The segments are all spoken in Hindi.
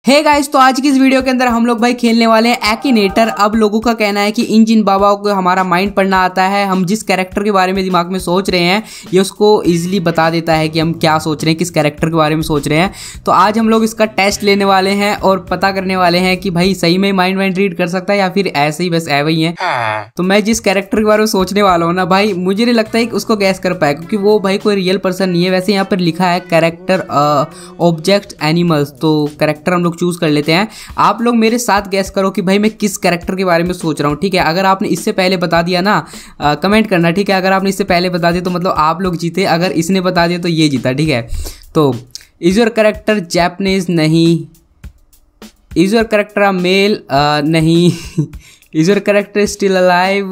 हे गाइस, तो आज की इस वीडियो के अंदर हम लोग भाई खेलने वाले हैं एक्टिनेटर। अब लोगों का कहना है कि इन जिन बाबाओं को हमारा माइंड पढ़ना आता है, हम जिस कैरेक्टर के बारे में दिमाग में सोच रहे हैं ये उसको इजीली बता देता है कि हम क्या सोच रहे हैं, किस कैरेक्टर के बारे में सोच रहे हैं। तो आज हम लोग इसका टेस्ट लेने वाले हैं और पता करने वाले हैं कि भाई सही में माइंड रीड कर सकता है या फिर ऐसे ही बस एवे ही है। तो मैं जिस कैरेक्टर के बारे में सोचने वाला हूँ ना भाई, मुझे नहीं लगता है कि उसको गैस कर पाए, क्योंकि वो भाई कोई रियल पर्सन नहीं है। वैसे यहाँ पर लिखा है कैरेक्टर ऑब्जेक्ट एनिमल्स, तो कैरेक्टर हम लोग चूज कर लेते हैं। आप लोग मेरे साथ गैस करो कि भाई मैं किस कैरेक्टर के बारे में सोच रहा हूँ, ठीक है। अगर आपने इससे पहले बता दिया ना, कमेंट करना, ठीक है। अगर आपने इससे पहले बता दिया तो मतलब आप लोग जीते, अगर इसने बता दिया तो ये जीता, ठीक है। तो इज योर कैरेक्टर जैपनीज? नहीं। Is your character a male? नहीं। Is your character still alive?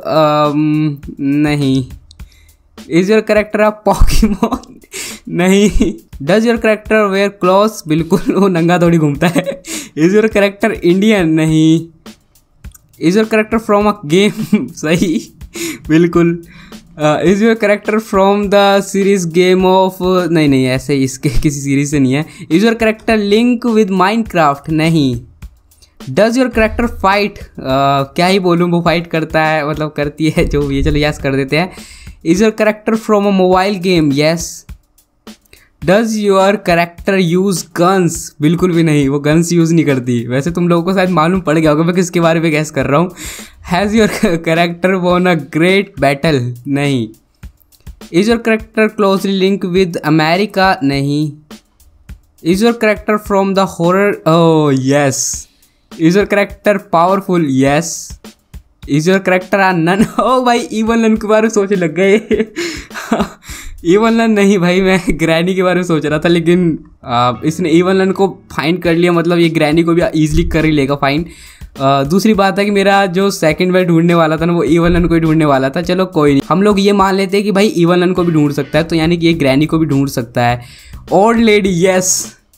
नहीं। Is your character a Pokemon? नहीं। Does your character wear clothes? बिल्कुल, वो नंगा थोड़ी घूमता है। Is your character Indian? नहीं। Is your character from a game? सही, बिल्कुल। Is your character from the series game of? नहीं, ऐसे इसके किसी सीरीज से नहीं है। Is your character link with Minecraft? नहीं। Does your character fight? क्या ही बोलूँ, वो फाइट करता है, मतलब करती है जो भी है, चलो यस कर देते हैं। Is your character from a mobile game? Yes. Does your character use guns? बिल्कुल भी नहीं, वो गन्स यूज नहीं करती। वैसे तुम लोगों को शायद मालूम पड़ गया होगा मैं किसके बारे में गैस कर रहा हूँ। Has your character won a great battle? नहीं। Is your character closely link with America? नहीं। Is your character from the horror? Oh yes. Is your character powerful? Yes. Is your character a nun? ओ भाई, इवन नन के बारे में सोचने लग गए। इवन नन नहीं भाई, मैं ग्रैनी के बारे में सोच रहा था, लेकिन इसने इवन नन को फाइंड कर लिया, मतलब ये ग्रैनी को भी इजीली कर ही लेगा फाइंड। दूसरी बात है कि मेरा जो सेकंड मैं ढूंढने वाला था ना, वो इवन नन को ही ढूंढने वाला था। चलो कोई नहीं, हम लोग ये मान लेते हैं कि भाई इवन नन को भी ढूंढ सकता है, तो यानी कि ये ग्रैनी को भी ढूंढ सकता है। Old lady? Yes.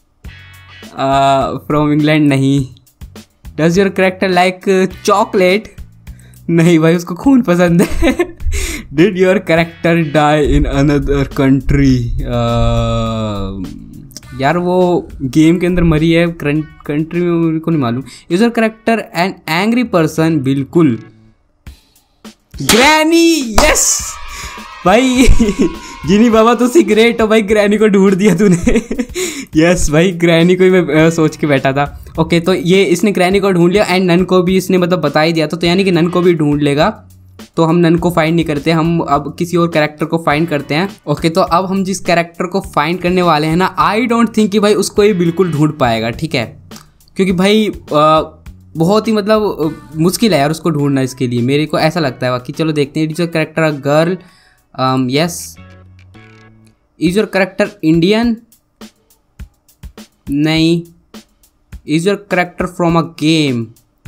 From England? नहीं। Does your character like chocolate? नहीं भाई, उसको खून पसंद है। Did your character die in another country? यार वो गेम के अंदर मरी है, कंट्री में मेरे को नहीं मालूम। Is your character an angry person? बिल्कुल। ग्रैनी? यस भाई। जिनी बाबा तुसी ग्रेट हो भाई, ग्रैनी को ढूंढ दिया तूने। यस भाई, ग्रैनी को ही मैं सोच के बैठा था। ओके, तो ये इसने ग्रैनी को ढूंढ लिया एंड नन को भी इसने मतलब बता ही दिया था, तो यानी कि नन को भी ढूंढ लेगा। तो हम नन को फाइंड नहीं करते, हम अब किसी और कैरेक्टर को फाइंड करते हैं। ओके, तो अब हम जिस कैरेक्टर को फाइंड करने वाले हैं ना, आई डोंट थिंक कि भाई उसको ये बिल्कुल ढूंढ पाएगा, ठीक है। क्योंकि भाई बहुत ही मतलब मुश्किल है यार उसको ढूंढना, इसके लिए मेरे को ऐसा लगता है। बाकी चलो देखते हैं। Is your character a girl? Yes. Is your character Indian? नहीं। Is your character from a game?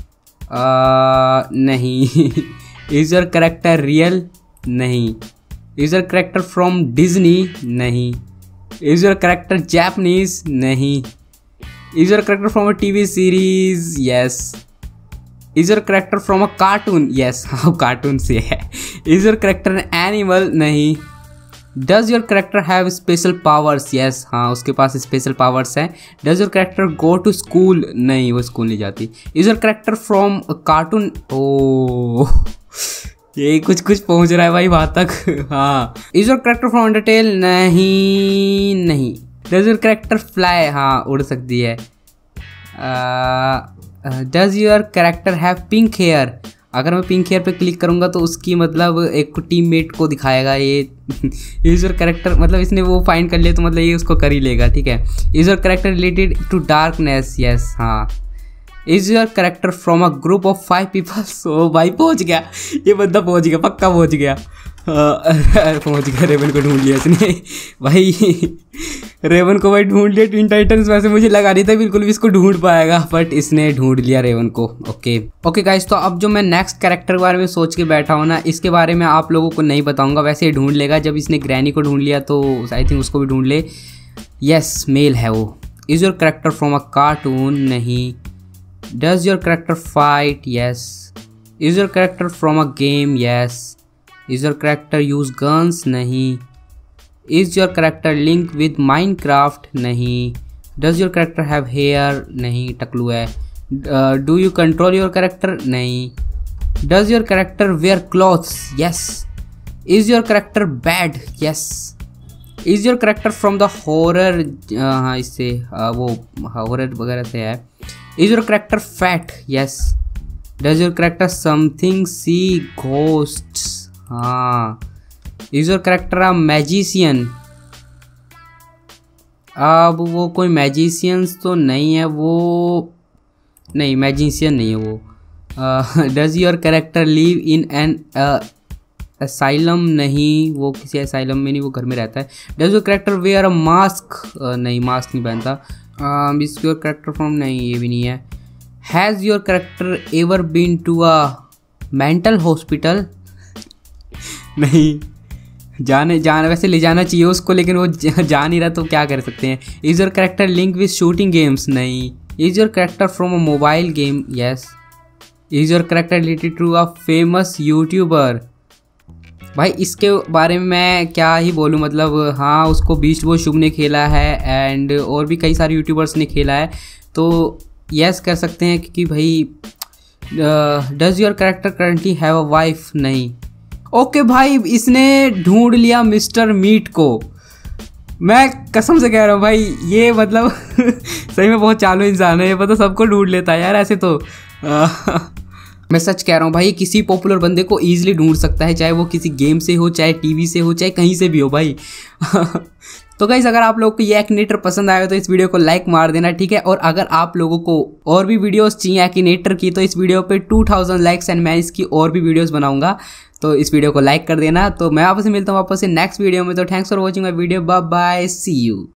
नहीं। Is your character real? नहीं। Is your character from Disney? नहीं। Is your character Japanese? नहीं। Is your character from a TV series? Yes. Is your character from a cartoon? Yes, हाँ कार्टून से है। Is your character animal? नहीं। Does your character have special powers? Yes, हाँ उसके पास स्पेशल पावर्स हैं। Does your character go to school? नहीं, वो स्कूल नहीं जाती। Is your character from cartoon? ओह, ये कुछ पहुंच रहा है भाई वहां तक। हाँ। Is your character from Undertale? नहीं। Does your character fly? हाँ उड़ सकती है। Does your character have pink hair? अगर मैं पिंक हेयर पे क्लिक करूंगा तो उसकी मतलब एक टीममेट को दिखाएगा ये। इज योर कैरेक्टर, मतलब इसने वो फाइंड कर लिया तो मतलब ये उसको कर ही लेगा, ठीक है। Is your character related to darkness? Yes, हाँ। Is your character from a group of 5 peoples? ओ भाई पहुंच गया, ये बंदा पहुंच गया, पक्का पहुंच गया। पहुंच गया, रेवन को ढूंढ लिया इसने भाई। रेवन को भाई ढूंढ लिया। ट्विन टाइटन्स वैसे मुझे लगा नहीं था बिल्कुल भी इसको ढूंढ पाएगा, बट इसने ढूंढ लिया रेवन को। ओके गाइस, तो अब जो मैं नेक्स्ट कैरेक्टर के बारे में सोच के बैठा हूँ ना, इसके बारे में आप लोगों को नहीं बताऊंगा। वैसे ये ढूंढ लेगा, जब इसने ग्रैनी को ढूंढ लिया तो आई थिंक उसको भी ढूंढ ले। यस, मेल है वो। Is your character from a cartoon? नहीं। Does your character fight? Yes. Is your character from a game? Yes. Is your character use guns? नहीं। Is your character link with Minecraft? नहीं। Does your character have hair, नहीं टकलू है। Do you control your character, नहीं। Does your character wear clothes, yes. Is your character bad, yes. Is your character from the horror, हाँ इससे वो हॉरर वगैरह से है। Is your character fat, yes. Does your character something see ghosts, हाँ। Is your character a magician, अब वो कोई मैजिशियंस तो नहीं है, वो नहीं मैजिशियन नहीं है वो। Does your character live in an asylum, नहीं वो किसी असाइलम में नहीं, वो घर में रहता है। Does your character wear a mask, नहीं मास्क नहीं पहनता। इज योर कैरेक्टर फ्रॉम, नहीं ये भी नहीं है। Has your character ever been to a mental hospital, नहीं। जाने वैसे ले जाना चाहिए उसको, लेकिन वो जा नहीं रहा तो क्या कर सकते हैं। Is your character link with shooting games, नहीं। Is your character from a mobile game, yes. Is your character related to a famous YouTuber, भाई इसके बारे में मैं क्या ही बोलूँ, मतलब हाँ उसको बीस्ट बॉय शुभ ने खेला है एंड और भी कई सारे यूट्यूबर्स ने खेला है, तो यस कर सकते हैं क्योंकि भाई does your character currently have a wife, नहीं। ओके भाई इसने ढूंढ लिया मिस्टर मीट को, मैं कसम से कह रहा हूँ भाई ये मतलब सही में बहुत चालू इंसान है, ये पता सबको ढूंढ लेता है यार ऐसे तो। मैं सच कह रहा हूँ भाई किसी पॉपुलर बंदे को ईजिली ढूंढ सकता है, चाहे वो किसी गेम से हो, चाहे टीवी से हो, चाहे कहीं से भी हो भाई। तो गाइस अगर आप लोगों को ये एक्टिनेटर पसंद आया तो इस वीडियो को लाइक मार देना, ठीक है। और अगर आप लोगों को और भी वीडियोस चाहिए एक्टिनेटर की तो इस वीडियो पे 2000 लाइक्स एंड मैं इसकी और भी वीडियोस बनाऊंगा, तो इस वीडियो को लाइक कर देना। तो मैं आपसे मिलता हूँ वापस से नेक्स्ट वीडियो में, तो thanks for watching my video, bye bye, see you.